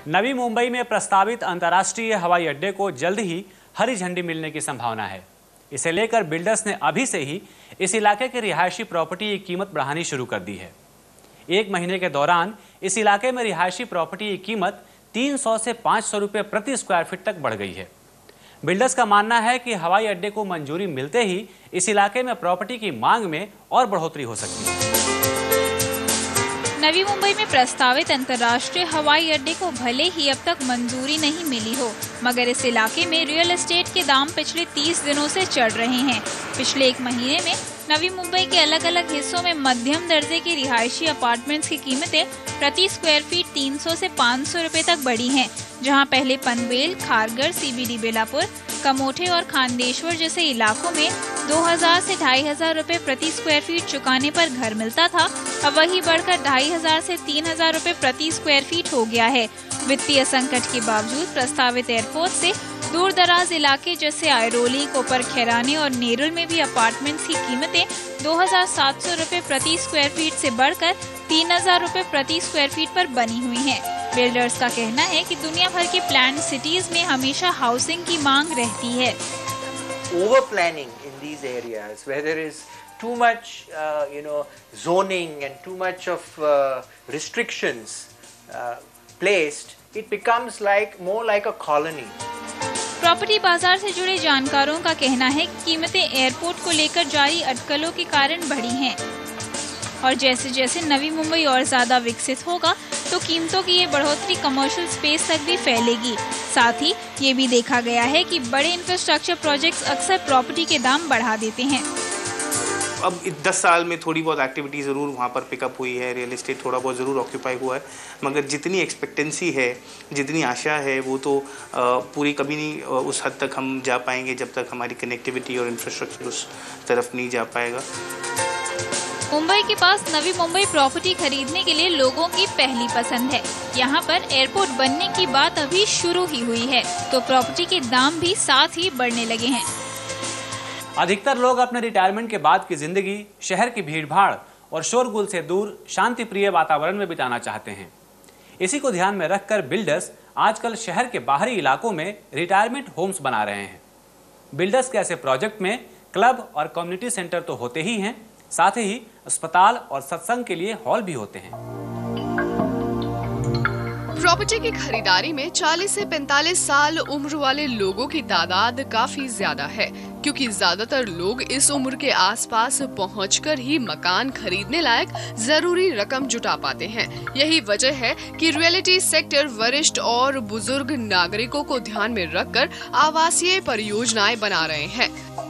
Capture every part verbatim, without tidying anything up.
नवी मुंबई में प्रस्तावित अंतर्राष्ट्रीय हवाई अड्डे को जल्द ही हरी झंडी मिलने की संभावना है। इसे लेकर बिल्डर्स ने अभी से ही इस इलाके की रिहायशी प्रॉपर्टी की कीमत बढ़ानी शुरू कर दी है। एक महीने के दौरान इस इलाके में रिहायशी प्रॉपर्टी की कीमत तीन सौ से पाँच सौ रुपये प्रति स्क्वायर फीट तक बढ़ गई है। बिल्डर्स का मानना है कि हवाई अड्डे को मंजूरी मिलते ही इस इलाके में प्रॉपर्टी की मांग में और बढ़ोतरी हो सकती है। नवी मुंबई में प्रस्तावित अंतर्राष्ट्रीय हवाई अड्डे को भले ही अब तक मंजूरी नहीं मिली हो, मगर इस इलाके में रियल एस्टेट के दाम पिछले तीस दिनों से चढ़ रहे हैं। पिछले एक महीने में नवी मुंबई के अलग अलग हिस्सों में मध्यम दर्जे की रिहायशी अपार्टमेंट्स की कीमतें प्रति स्क्वायर फीट तीन सौ से पाँच सौ रुपए तक बढ़ी हैं, जहां पहले पनवेल, खारघर, सीबीडी बेलापुर, कमोठे और खांडेश्वर जैसे इलाकों में दो हज़ार से ढाई हजार रुपए प्रति स्क्वायर फीट चुकाने पर घर मिलता था, अब वही बढ़कर ढाई हजार से तीन हजार रुपए प्रति स्क्वायर फीट हो गया है। वित्तीय संकट के बावजूद प्रस्तावित एयरपोर्ट से दूर दराज इलाके जैसे आयरोली, कोपर खैराने और नेरुल में भी अपार्टमेंट्स की कीमतें दो हजार सात सौ रुपए प्रति स्क्वायर फीट से बढ़कर तीन हजार रुपए प्रति स्क्वायर फीट पर बनी हुई हैं। बिल्डर्स का कहना है कि दुनिया भर के प्लान्ड सिटीज में हमेशा हाउसिंग की मांग रहती है। Over planning in these areas where there is too much uh, you know zoning and too much of uh, restrictions uh, placed, it becomes like more like a colony. Property बाजार से जुड़े जानकारों का कहना है कि कीमतें एयरपोर्ट को लेकर जारी अटकलों के कारण बढ़ी हैं और जैसे जैसे नवी मुंबई और ज्यादा विकसित होगा तो कीमतों की ये बढ़ोतरी कमर्शियल स्पेस तक भी फैलेगी। साथ ही ये भी देखा गया है कि बड़े इंफ्रास्ट्रक्चर प्रोजेक्ट्स अक्सर प्रॉपर्टी के दाम बढ़ा देते हैं। अब दस साल में थोड़ी बहुत एक्टिविटी ज़रूर वहाँ पर पिकअप हुई है, रियल एस्टेट थोड़ा बहुत ज़रूर ऑक्यूपाई हुआ है, मगर जितनी एक्सपेक्टेंसी है, जितनी आशा है, वो तो पूरी कभी नहीं उस हद तक हम जा पाएंगे जब तक हमारी कनेक्टिविटी और इंफ्रास्ट्रक्चर उस तरफ नहीं जा पाएगा। मुंबई के पास नवी मुंबई प्रॉपर्टी खरीदने के लिए लोगों की पहली पसंद है। यहाँ पर एयरपोर्ट बनने की बात अभी शुरू ही हुई है, तो प्रॉपर्टी के दाम भी साथ ही बढ़ने लगे हैं। अधिकतर लोग अपने रिटायरमेंट के बाद की जिंदगी शहर की भीड़भाड़ और शोरगुल से दूर शांति प्रिय वातावरण में बिताना चाहते हैं। इसी को ध्यान में रखकर बिल्डर्स आजकल शहर के बाहरी इलाकों में रिटायरमेंट होम्स बना रहे हैं। बिल्डर्स के ऐसे प्रोजेक्ट में क्लब और कम्युनिटी सेंटर तो होते ही हैं, साथ ही अस्पताल और सत्संग के लिए हॉल भी होते हैं। प्रॉपर्टी की खरीदारी में चालीस से पैंतालीस साल उम्र वाले लोगों की तादाद काफी ज्यादा है, क्योंकि ज्यादातर लोग इस उम्र के आसपास पहुंचकर ही मकान खरीदने लायक जरूरी रकम जुटा पाते हैं। यही वजह है कि रियलिटी सेक्टर वरिष्ठ और बुजुर्ग नागरिकों को ध्यान में रखकर आवासीय परियोजनाएं बना रहे हैं।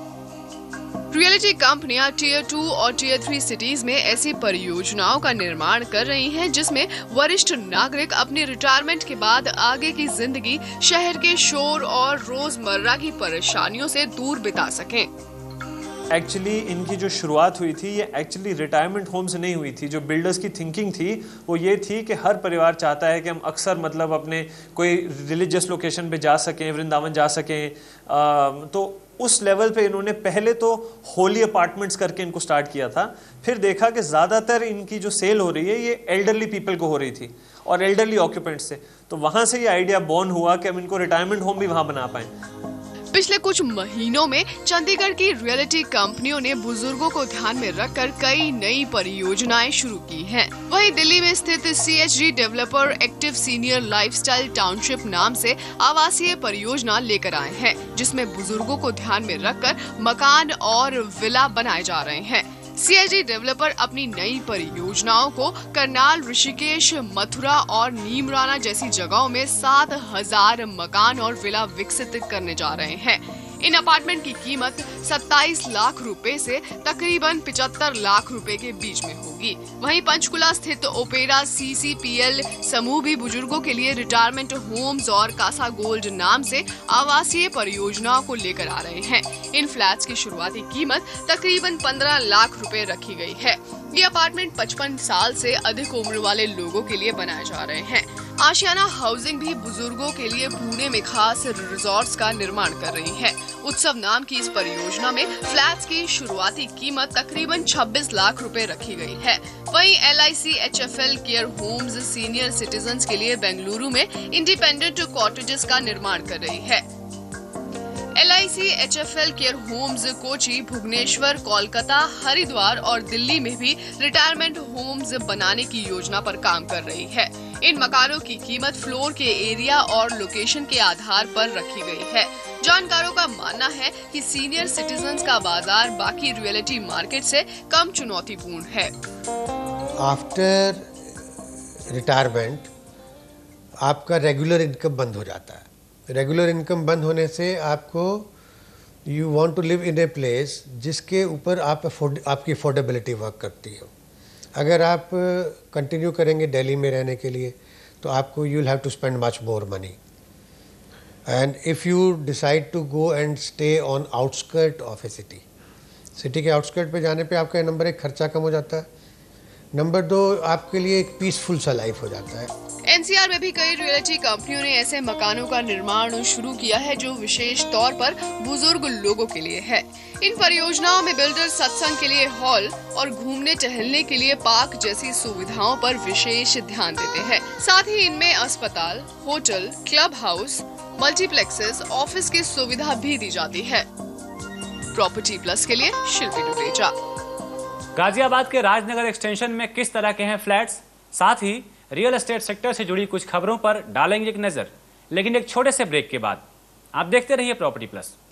रियलिटी कंपनियां टीयर टू और टीयर थ्री सिटीज में ऐसी परियोजनाओं का निर्माण कर रही हैं, जिसमें वरिष्ठ नागरिक अपनी रिटायरमेंट के बाद आगे की जिंदगी शहर के शोर और रोजमर्रा की परेशानियों से दूर बिता सकें। एक्चुअली इनकी जो शुरुआत हुई थी ये एक्चुअली रिटायरमेंट होम से नहीं हुई थी। जो बिल्डर्स की थिंकिंग थी वो ये थी कि हर परिवार चाहता है कि हम अक्सर मतलब अपने कोई रिलीजियस लोकेशन पे जा सकें, वृंदावन जा सकें। आ, तो उस लेवल पे इन्होंने पहले तो होली अपार्टमेंट्स करके इनको स्टार्ट किया था, फिर देखा कि ज़्यादातर इनकी जो सेल हो रही है ये एल्डरली पीपल को हो रही थी और एल्डरली ऑक्यूपेंट्स से, तो वहाँ से ये आइडिया बॉर्न हुआ कि हम इनको रिटायरमेंट होम भी वहाँ बना पाएँ। पिछले कुछ महीनों में चंडीगढ़ की रियलिटी कंपनियों ने बुजुर्गों को ध्यान में रखकर कई नई परियोजनाएं शुरू की हैं। वहीं दिल्ली में स्थित CHD developer active senior lifestyle township नाम से आवासीय परियोजना लेकर आए हैं, जिसमें बुजुर्गों को ध्यान में रखकर मकान और विला बनाए जा रहे हैं। सीएचडी डेवलपर अपनी नई परियोजनाओं को करनाल, ऋषिकेश, मथुरा और नीमराना जैसी जगहों में सात हजार मकान और विला विकसित करने जा रहे हैं। इन अपार्टमेंट की कीमत सत्ताईस लाख रुपए से तकरीबन पचहत्तर लाख रुपए के बीच में होगी। वहीं पंचकुला स्थित ओपेरा सीसीपीएल समूह भी बुजुर्गों के लिए रिटायरमेंट होम्स और कासा गोल्ड नाम से आवासीय परियोजनाओं को लेकर आ रहे हैं। इन फ्लैट्स की शुरुआती कीमत तकरीबन पंद्रह लाख रुपए रखी गई है। ये अपार्टमेंट पचपन साल से अधिक उम्र वाले लोगों के लिए बनाए जा रहे हैं। आशियाना हाउसिंग भी बुजुर्गों के लिए पुणे में खास रिजॉर्ट्स का निर्माण कर रही है। उत्सव नाम की इस परियोजना में फ्लैट्स की शुरुआती कीमत तकरीबन छब्बीस लाख रुपए रखी गई है। वहीं L I C H F L care homes senior citizens के लिए बेंगलुरु में इंडिपेंडेंट कॉटेजेस का निर्माण कर रही है। L I C H F L care homes Kochi, Bhubaneswar, Kolkata, Haridwar और दिल्ली में भी रिटायरमेंट होम्स बनाने की योजना पर काम कर रही है। इन मकानों की कीमत फ्लोर के एरिया और लोकेशन के आधार पर रखी गई है। जानकारों का मानना है कि सीनियर सिटीजन्स का बाजार बाकी रियलिटी मार्केट से कम चुनौतीपूर्ण है। आफ्टर रिटायरमेंट आपका रेगुलर इनकम बंद हो जाता है। रेगुलर इनकम बंद होने से आपको you want to live in a place जिसके ऊपर आप अफोर्ड आपकी अफोर्डेबिलिटी वर्क करती है। अगर आप कंटिन्यू uh, करेंगे दिल्ली में रहने के लिए तो आपको you will have to spend much more money, and if you decide to go and stay on outskirt of a city, city के आउटस्कर्ट पे जाने पे आपका नंबर एक खर्चा कम हो जाता है, नंबर दो आपके लिए एक पीसफुल सा लाइफ हो जाता है। एन सी आर में भी कई रियलिटी कंपनियों ने ऐसे मकानों का निर्माण शुरू किया है जो विशेष तौर पर बुजुर्ग लोगों के लिए है। इन परियोजनाओं में बिल्डर सत्संग के लिए हॉल और घूमने टहलने के लिए पार्क जैसी सुविधाओं पर विशेष ध्यान देते हैं। साथ ही इनमें अस्पताल, hotel, club house, multiplexes, office की सुविधा भी दी जाती है। प्रॉपर्टी प्लस के लिए शिल्पी डुडेजा। गाजियाबाद के राजनगर एक्सटेंशन में किस तरह के हैं फ्लैट्स, साथ ही रियल एस्टेट सेक्टर से जुड़ी कुछ खबरों पर डालेंगे एक नजर, लेकिन एक छोटे से ब्रेक के बाद। आप देखते रहिए प्रॉपर्टी प्लस।